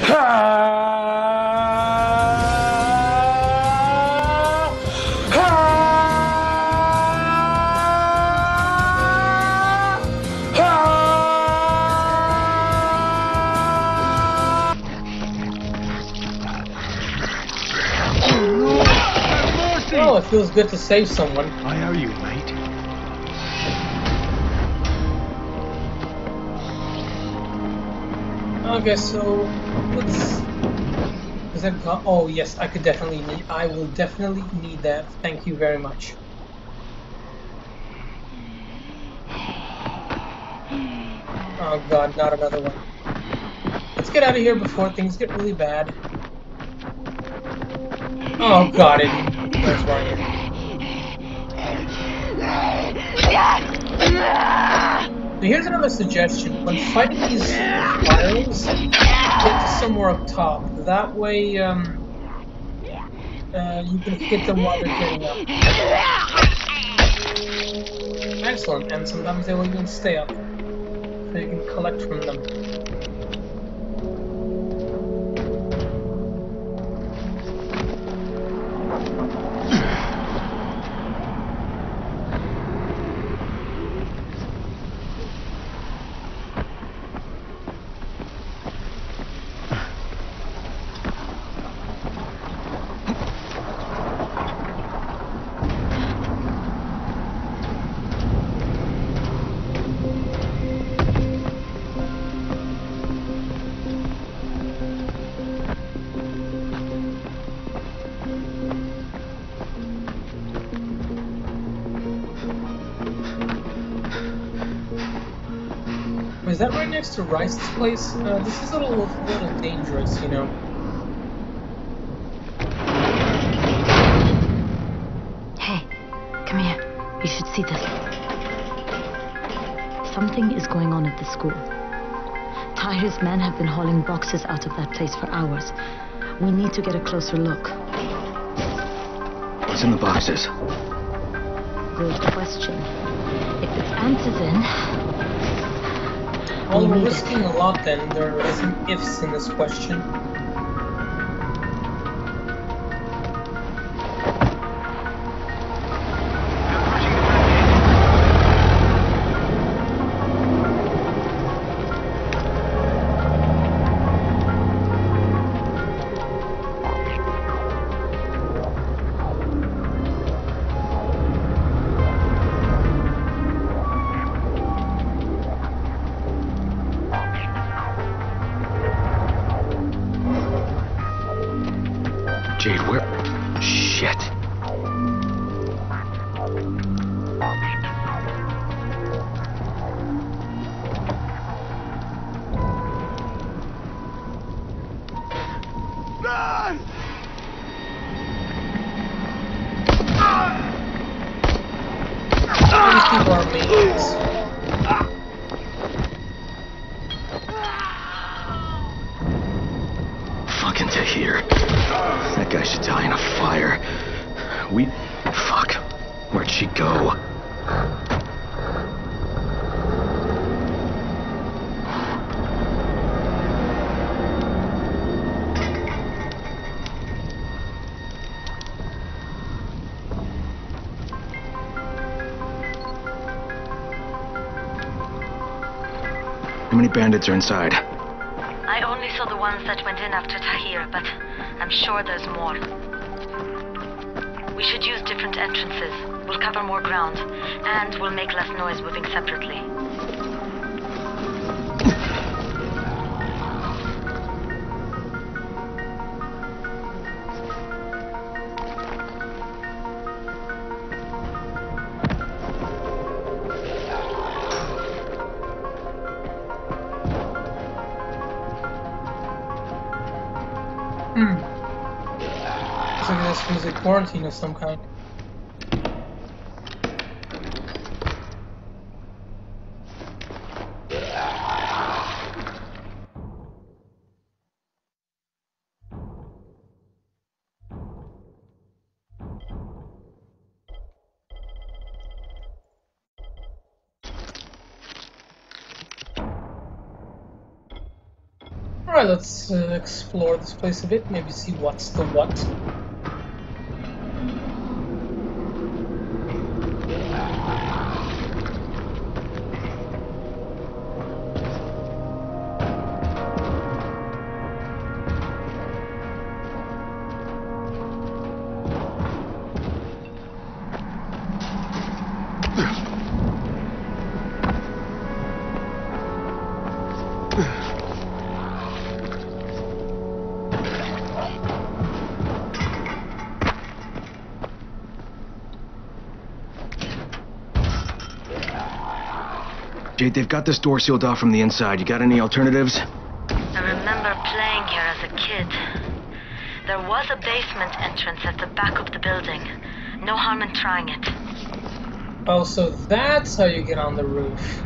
Oh, it feels good to save someone. Why are you, mate? Okay, so let's. Is that? Oh yes, I could definitely need. I will definitely need that. Thank you very much. Oh god, not another one. Let's get out of here before things get really bad. Oh god, there's Ryan. So here's another suggestion. When fighting these spirals, get to somewhere up top. That way, you can hit them while they're getting up. Excellent, and sometimes they will even stay up. So you can collect from them. Is that right next to Rice's place? This is a little dangerous, you know. Hey, come here. You should see this. Something is going on at the school. Tahir's men have been hauling boxes out of that place for hours. We need to get a closer look. What's in the boxes? Good question. If it's antizin... Well, we're risking a lot then. There are some ifs in this question. Jade, where? Shit. These people are maniacs. Fucking Tahir. That guy should die in a fire. Fuck. Where'd she go? How many bandits are inside? I only saw the ones that went in after Tahir, but I'm sure there's more. We should use different entrances. We'll cover more ground, and we'll make less noise moving separately. Looks like this was a quarantine of some kind. Alright, let's explore this place a bit, maybe see what's the what. Jade, they've got this door sealed off from the inside. You got any alternatives? I remember playing here as a kid. There was a basement entrance at the back of the building. No harm in trying it. Oh, so that's how you get on the roof.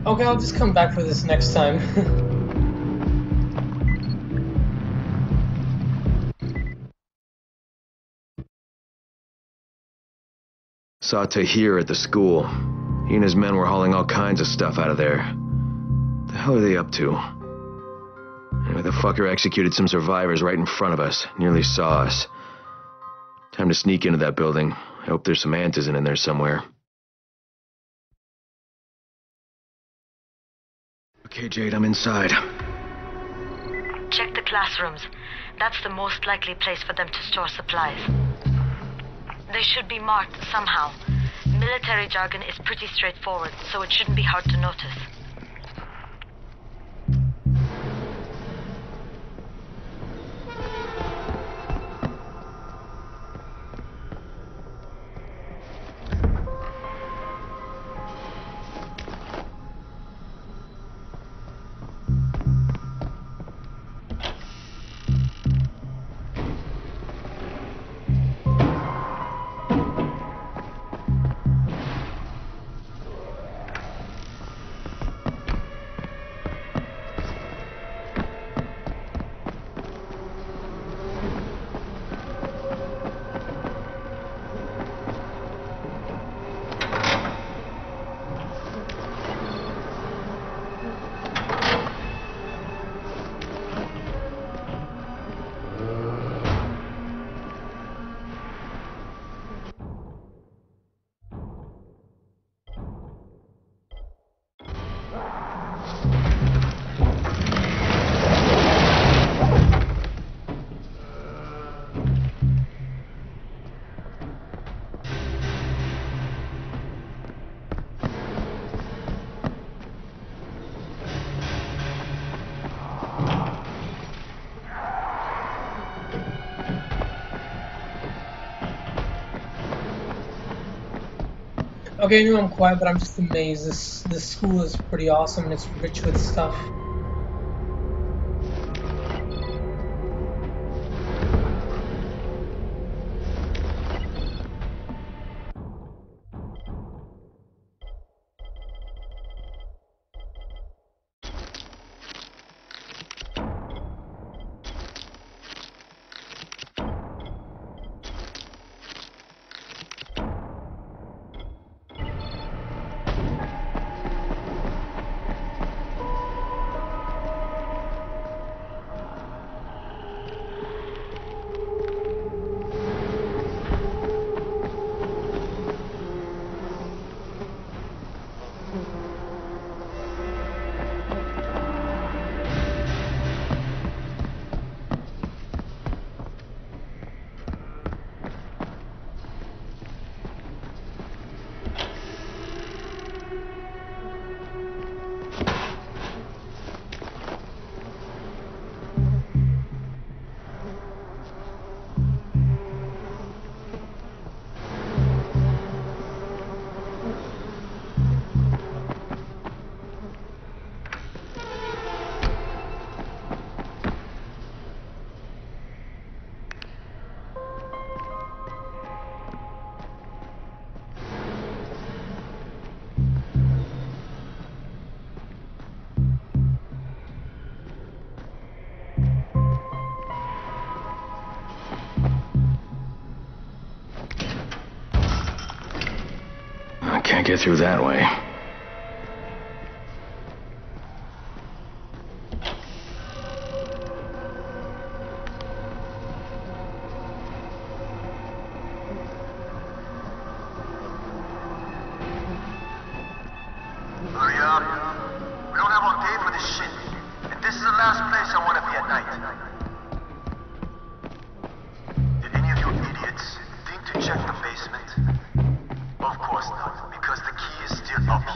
Okay, I'll just come back for this next time. Saw Tahir at the school. He and his men were hauling all kinds of stuff out of there. The hell are they up to? Anyway, the fucker executed some survivors right in front of us. Nearly saw us. Time to sneak into that building. I hope there's some antizin in there somewhere. Okay, Jade, I'm inside. Check the classrooms. That's the most likely place for them to store supplies. They should be marked somehow. Military jargon is pretty straightforward, so it shouldn't be hard to notice. Okay, I know I'm quiet, but I'm just amazed. This school is pretty awesome and it's rich with stuff. Can't get through that way. Hurry up. We don't have all day for this shit. And this is the last place I want to be at night. Did any of you idiots think to check the basement? Of course not, because the key is still up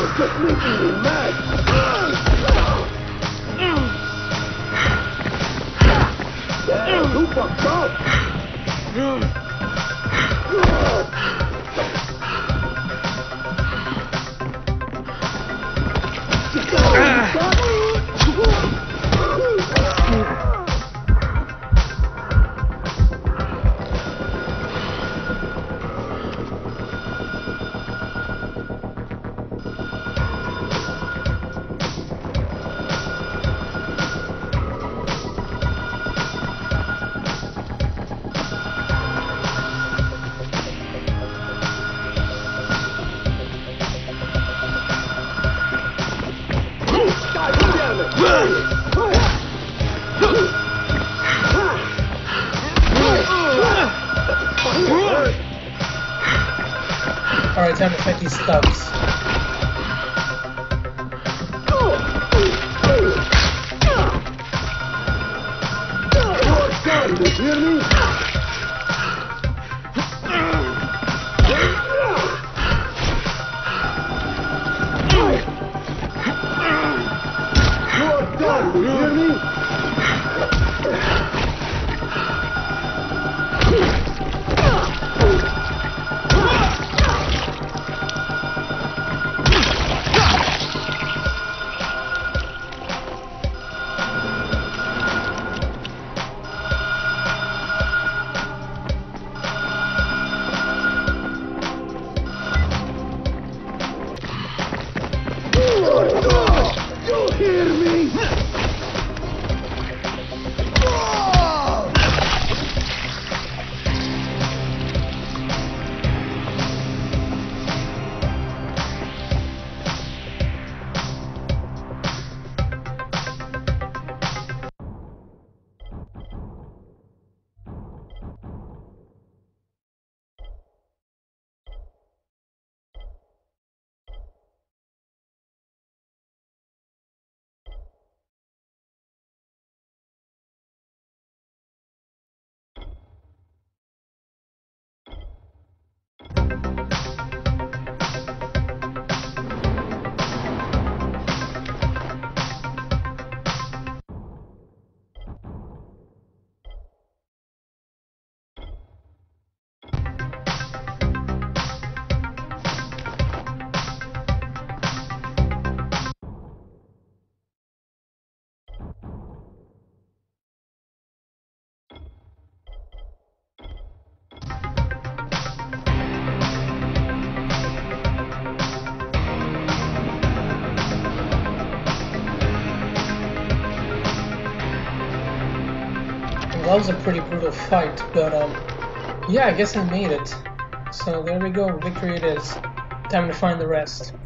just making me mad. Damn, who fucked up? Alright, time to fight these thugs. You hear me? You're done, you hear me? You hear me? That was a pretty brutal fight, but yeah, I guess I made it. So there we go, victory it is. Time to find the rest.